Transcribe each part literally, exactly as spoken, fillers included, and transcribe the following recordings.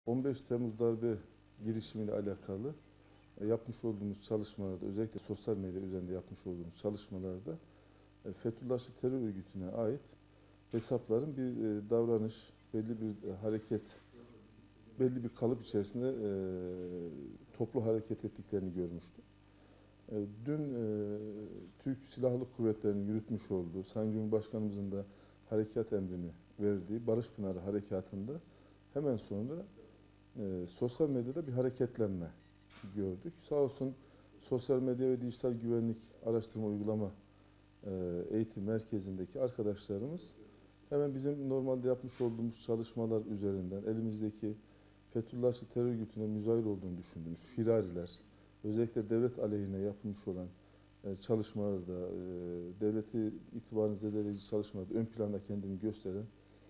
on beş Temmuz darbe girişimiyle alakalı e, yapmış olduğumuz çalışmalarda, özellikle sosyal medya üzerinde yapmış olduğumuz çalışmalarda e, Fethullahçı terör örgütüne ait hesapların bir e, davranış, belli bir e, hareket, belli bir kalıp içerisinde e, toplu hareket ettiklerini görmüştük. E, dün e, Türk Silahlı Kuvvetleri'nin yürütmüş olduğu, Sayın Cumhurbaşkanımızın da harekat emrini verdiği Barış Pınarı Harekatı'nda hemen sonra e, sosyal medyada bir hareketlenme gördük. Sağ olsun Sosyal Medya ve Dijital Güvenlik Araştırma Uygulama e, Eğitim Merkezi'ndeki arkadaşlarımız hemen bizim normalde yapmış olduğumuz çalışmalar üzerinden elimizdeki Fethullahçı terör örgütüne müzahir olduğunu düşündüğümüz firariler, özellikle devlet aleyhine yapılmış olan e, çalışmalarda, e, devleti itibarını zedeleyici çalışmalarda ön planda kendini gösteren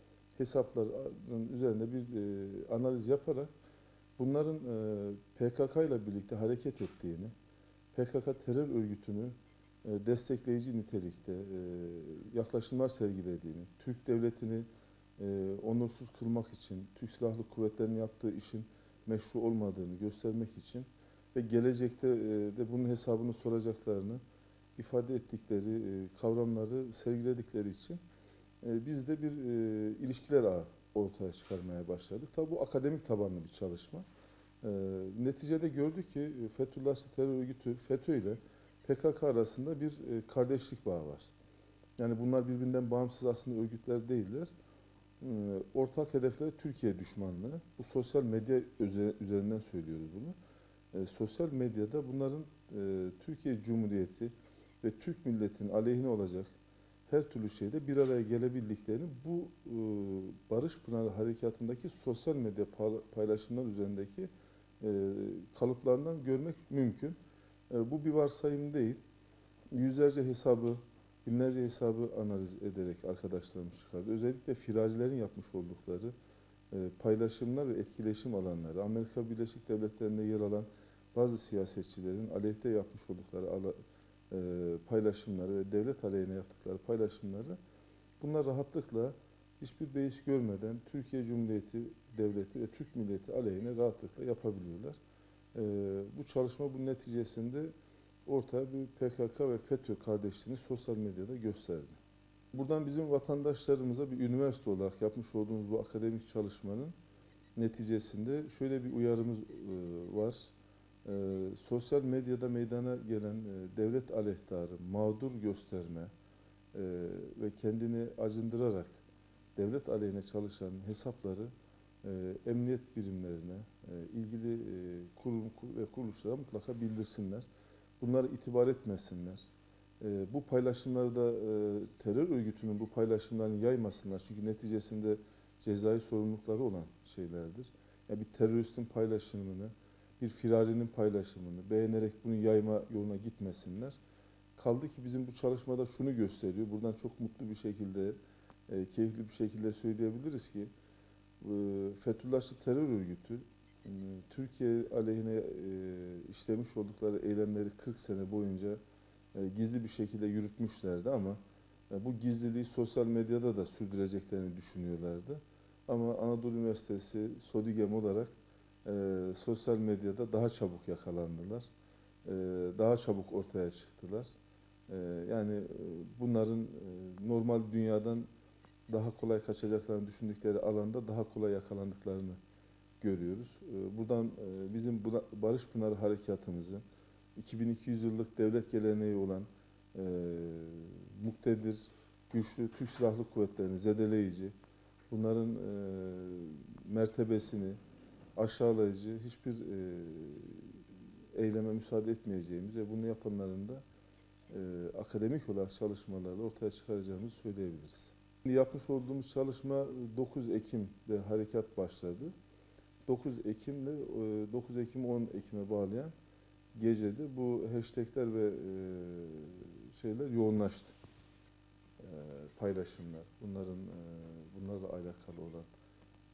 hesapların üzerinde bir e, analiz yaparak bunların e, P K K ile birlikte hareket ettiğini, P K K terör örgütünü e, destekleyici nitelikte e, yaklaşımlar sergilediğini, Türk devletini e, onursuz kılmak için, Türk Silahlı Kuvvetleri'nin yaptığı işin meşru olmadığını göstermek için ve gelecekte e, de bunun hesabını soracaklarını ifade ettikleri e, kavramları sergiledikleri için e, biz de bir e, ilişkiler ağı ortaya çıkarmaya başladık. Tabi bu akademik tabanlı bir çalışma. E, neticede gördük ki Fethullahçı terör örgütü FETÖ ile P K K arasında bir e, kardeşlik bağı var. Yani bunlar birbirinden bağımsız aslında örgütler değiller. E, ortak hedefleri Türkiye düşmanlığı. Bu sosyal medya üzerinden söylüyoruz bunu. E, sosyal medyada bunların e, Türkiye Cumhuriyeti ve Türk milletinin aleyhine olacak her türlü şeyde bir araya gelebildiklerini bu e, Barış Pınarı Harekatı'ndaki sosyal medya paylaşımlar üzerindeki e, kalıplarından görmek mümkün. E, bu bir varsayım değil. Yüzlerce hesabı, binlerce hesabı analiz ederek arkadaşlarımız çıkardı. Özellikle firarilerin yapmış oldukları e, paylaşımlar ve etkileşim alanları, Amerika Birleşik Devletleri'nde yer alan bazı siyasetçilerin aleyhte yapmış oldukları ala, e, paylaşımları ve devlet aleyhine yaptıkları paylaşımları bunlar rahatlıkla hiçbir beis görmeden Türkiye Cumhuriyeti Devleti ve Türk milleti aleyhine rahatlıkla yapabiliyorlar. E, bu çalışma bunun neticesinde ortaya bir P K K ve FETÖ kardeşliğini sosyal medyada gösterdi. Buradan bizim vatandaşlarımıza bir üniversite olarak yapmış olduğumuz bu akademik çalışmanın neticesinde şöyle bir uyarımız e, var. E, sosyal medyada meydana gelen e, devlet aleyhtarı, mağdur gösterme e, ve kendini acındırarak devlet aleyhine çalışan hesapları e, emniyet birimlerine, e, ilgili e, kurum ve kuruluşlara mutlaka bildirsinler. Bunları itibar etmesinler. E, bu paylaşımları da e, terör örgütünün bu paylaşımlarını yaymasınlar. Çünkü neticesinde cezai sorumlulukları olan şeylerdir. Yani bir teröristin paylaşımını, bir firarinin paylaşımını beğenerek bunu yayma yoluna gitmesinler. Kaldı ki bizim bu çalışmada şunu gösteriyor. Buradan çok mutlu bir şekilde, e, keyifli bir şekilde söyleyebiliriz ki e, Fethullahçı terör örgütü e, Türkiye aleyhine e, işlemiş oldukları eylemleri kırk sene boyunca e, gizli bir şekilde yürütmüşlerdi ama e, bu gizliliği sosyal medyada da sürdüreceklerini düşünüyorlardı. Ama Anadolu Üniversitesi SODİGEM olarak e, sosyal medyada daha çabuk yakalandılar. E, daha çabuk ortaya çıktılar. E, yani e, bunların e, normal dünyadan daha kolay kaçacaklarını düşündükleri alanda daha kolay yakalandıklarını görüyoruz. E, buradan e, bizim Barış Pınarı Harekatımızı iki bin iki yüz yıllık devlet geleneği olan e, muktedir, güçlü Türk Silahlı Kuvvetleri'ni zedeleyici, bunların e, mertebesini aşağılayıcı hiçbir e, eyleme müsaade etmeyeceğimiz ve bunu yapanların da e, akademik olarak çalışmalarla ortaya çıkaracağımızı söyleyebiliriz. Şimdi yapmış olduğumuz çalışma dokuz Ekim'de harekat başladı. dokuz Ekim'le dokuz Ekim on Ekim'e bağlayan gecede bu hashtagler ve e, şeyler yoğunlaştı. E, paylaşımlar, bunların e, bunlarla alakalı olan e,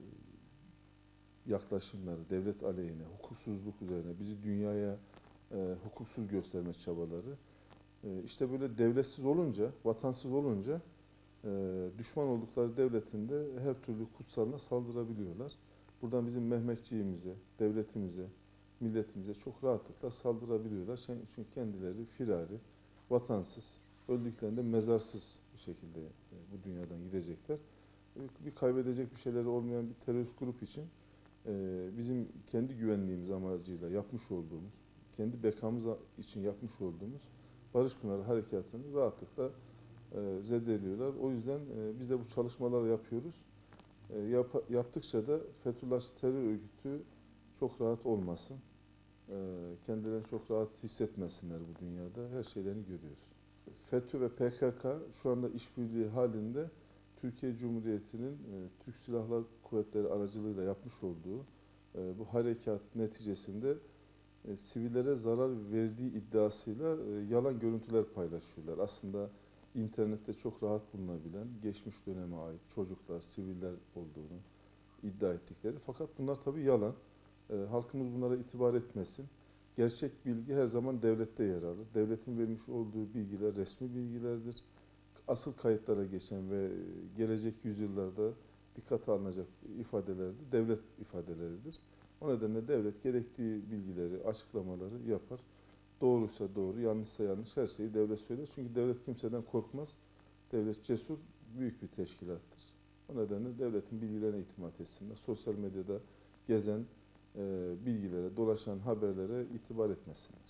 yaklaşımları, devlet aleyhine, hukuksuzluk üzerine, bizi dünyaya e, hukuksuz gösterme çabaları. E, işte böyle devletsiz olunca, vatansız olunca e, düşman oldukları devletinde her türlü kutsalına saldırabiliyorlar. buradan bizim Mehmetçiğimize, devletimize, milletimize çok rahatlıkla saldırabiliyorlar. Şey- Çünkü kendileri firari, vatansız, öldüklerinde mezarsız bir şekilde e, bu dünyadan gidecekler. E, Bir kaybedecek bir şeyleri olmayan bir terörist grup için e, bizim kendi güvenliğimiz amacıyla yapmış olduğumuz, kendi bekamız için yapmış olduğumuz Barış Pınarı Harekatı'nı rahatlıkla e, zedeliyorlar. O yüzden e, biz de bu çalışmaları yapıyoruz. E, yap- yaptıkça da Fethullahçı terör örgütü çok rahat olmasın. E, kendilerini çok rahat hissetmesinler bu dünyada. Her şeylerini görüyoruz. FETÖ ve P K K şu anda işbirliği halinde Türkiye Cumhuriyeti'nin e, Türk Silahlı Kuvvetleri aracılığıyla yapmış olduğu e, bu harekat neticesinde e, sivillere zarar verdiği iddiasıyla e, yalan görüntüler paylaşıyorlar. Aslında internette çok rahat bulunabilen, geçmiş döneme ait çocuklar, siviller olduğunu iddia ettikleri. Fakat bunlar tabii yalan. E, halkımız bunlara itibar etmesin. Gerçek bilgi her zaman devlette yer alır. Devletin vermiş olduğu bilgiler resmi bilgilerdir. Asıl kayıtlara geçen ve gelecek yüzyıllarda dikkate alınacak ifadeler de devlet ifadeleridir. O nedenle devlet gerektiği bilgileri, açıklamaları yapar. Doğruysa doğru, yanlışsa yanlış her şeyi devlet söyler. Çünkü devlet kimseden korkmaz. Devlet cesur, büyük bir teşkilattır. O nedenle devletin bilgilerine itimat etsinler. Sosyal medyada gezen e, bilgilere, dolaşan haberlere itibar etmesinler.